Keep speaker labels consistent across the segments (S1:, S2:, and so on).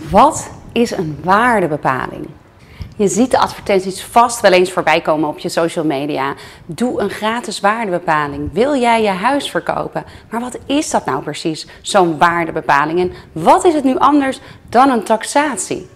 S1: Wat is een waardebepaling? Je ziet de advertenties vast wel eens voorbij komen op je social media. Doe een gratis waardebepaling. Wil jij je huis verkopen? Maar wat is dat nou precies, zo'n waardebepaling? En wat is het nu anders dan een taxatie?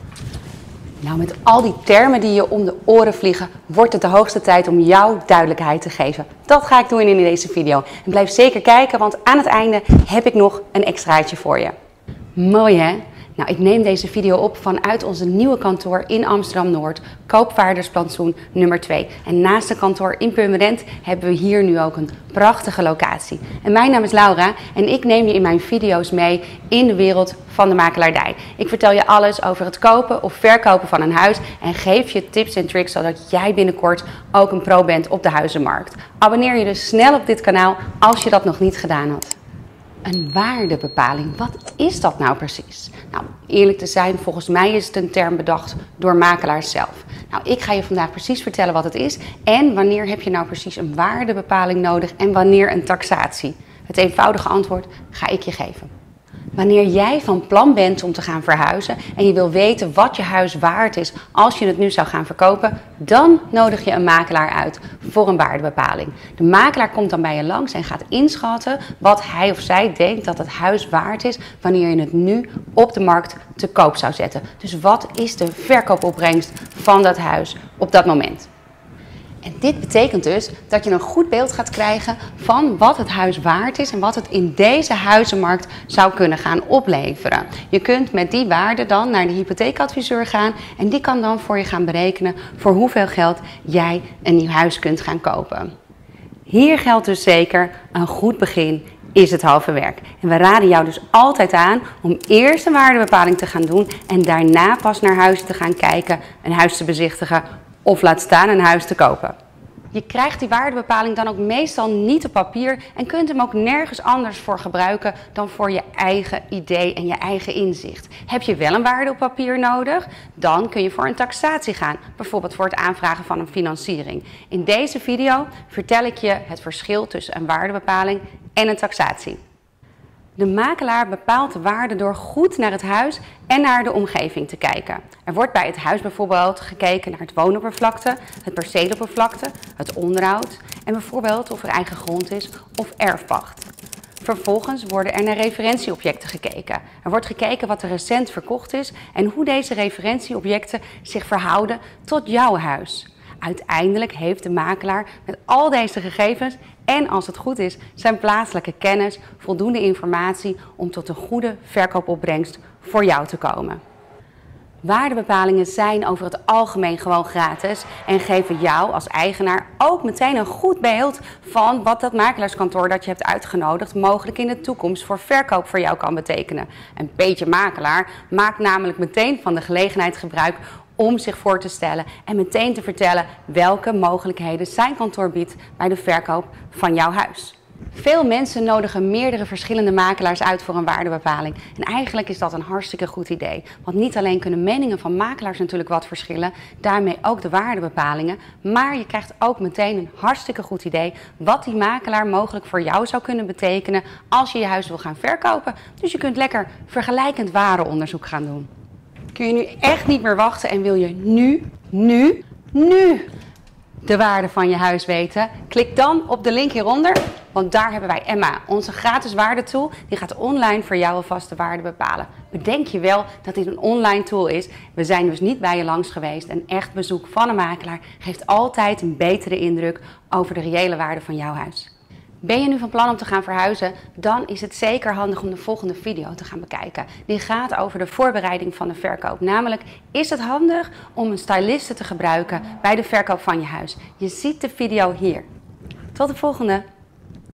S1: Nou, met al die termen die je om de oren vliegen, wordt het de hoogste tijd om jou duidelijkheid te geven. Dat ga ik doen in deze video. En blijf zeker kijken, want aan het einde heb ik nog een extraatje voor je. Mooi hè? Nou, ik neem deze video op vanuit onze nieuwe kantoor in Amsterdam-Noord, Koopvaardersplantsoen nummer 2. En naast het kantoor in Purmerend hebben we hier nu ook een prachtige locatie. En mijn naam is Laura en ik neem je in mijn video's mee in de wereld van de makelaardij. Ik vertel je alles over het kopen of verkopen van een huis en geef je tips en tricks zodat jij binnenkort ook een pro bent op de huizenmarkt. Abonneer je dus snel op dit kanaal als je dat nog niet gedaan had. Een waardebepaling, wat is dat nou precies? Nou, eerlijk te zijn, volgens mij is het een term bedacht door makelaars zelf. Nou, ik ga je vandaag precies vertellen wat het is en wanneer heb je nou precies een waardebepaling nodig en wanneer een taxatie. Het eenvoudige antwoord ga ik je geven. Wanneer jij van plan bent om te gaan verhuizen en je wil weten wat je huis waard is als je het nu zou gaan verkopen, dan nodig je een makelaar uit voor een waardebepaling. De makelaar komt dan bij je langs en gaat inschatten wat hij of zij denkt dat het huis waard is wanneer je het nu op de markt te koop zou zetten. Dus wat is de verkoopopbrengst van dat huis op dat moment? En dit betekent dus dat je een goed beeld gaat krijgen van wat het huis waard is en wat het in deze huizenmarkt zou kunnen gaan opleveren. Je kunt met die waarde dan naar de hypotheekadviseur gaan en die kan dan voor je gaan berekenen voor hoeveel geld jij een nieuw huis kunt gaan kopen. Hier geldt dus zeker, een goed begin is het halve werk. En we raden jou dus altijd aan om eerst een waardebepaling te gaan doen en daarna pas naar huizen te gaan kijken, een huis te bezichtigen of laat staan een huis te kopen. Je krijgt die waardebepaling dan ook meestal niet op papier en kunt hem ook nergens anders voor gebruiken dan voor je eigen idee en je eigen inzicht. Heb je wel een waarde op papier nodig? Dan kun je voor een taxatie gaan, bijvoorbeeld voor het aanvragen van een financiering. In deze video vertel ik je het verschil tussen een waardebepaling en een taxatie. De makelaar bepaalt de waarde door goed naar het huis en naar de omgeving te kijken. Er wordt bij het huis bijvoorbeeld gekeken naar het woonoppervlakte, het perceeloppervlakte, het onderhoud en bijvoorbeeld of er eigen grond is of erfpacht. Vervolgens worden er naar referentieobjecten gekeken. Er wordt gekeken wat er recent verkocht is en hoe deze referentieobjecten zich verhouden tot jouw huis. Uiteindelijk heeft de makelaar met al deze gegevens en als het goed is zijn plaatselijke kennis voldoende informatie om tot een goede verkoopopbrengst voor jou te komen. Waardebepalingen zijn over het algemeen gewoon gratis en geven jou als eigenaar ook meteen een goed beeld van wat dat makelaarskantoor dat je hebt uitgenodigd mogelijk in de toekomst voor verkoop voor jou kan betekenen. Een beetje makelaar maakt namelijk meteen van de gelegenheid gebruik om zich voor te stellen en meteen te vertellen welke mogelijkheden zijn kantoor biedt bij de verkoop van jouw huis. Veel mensen nodigen meerdere verschillende makelaars uit voor een waardebepaling. En eigenlijk is dat een hartstikke goed idee. Want niet alleen kunnen meningen van makelaars natuurlijk wat verschillen, daarmee ook de waardebepalingen. Maar je krijgt ook meteen een hartstikke goed idee wat die makelaar mogelijk voor jou zou kunnen betekenen als je je huis wil gaan verkopen. Dus je kunt lekker vergelijkend warenonderzoek gaan doen. Kun je nu echt niet meer wachten en wil je nu de waarde van je huis weten? Klik dan op de link hieronder, want daar hebben wij Emma, onze gratis waardetool. Die gaat online voor jou alvast de waarde bepalen. Bedenk je wel dat dit een online tool is. We zijn dus niet bij je langs geweest. Een echt bezoek van een makelaar geeft altijd een betere indruk over de reële waarde van jouw huis. Ben je nu van plan om te gaan verhuizen, dan is het zeker handig om de volgende video te gaan bekijken. Die gaat over de voorbereiding van de verkoop. Namelijk, is het handig om een styliste te gebruiken bij de verkoop van je huis? Je ziet de video hier. Tot de volgende!